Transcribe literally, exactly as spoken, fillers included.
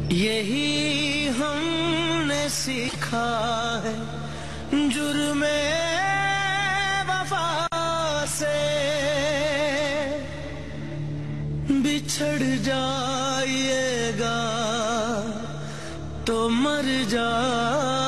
یہی ہم نے سیکھا ہے جرم وفا سے، بچھڑ جائیے گا تو مر جا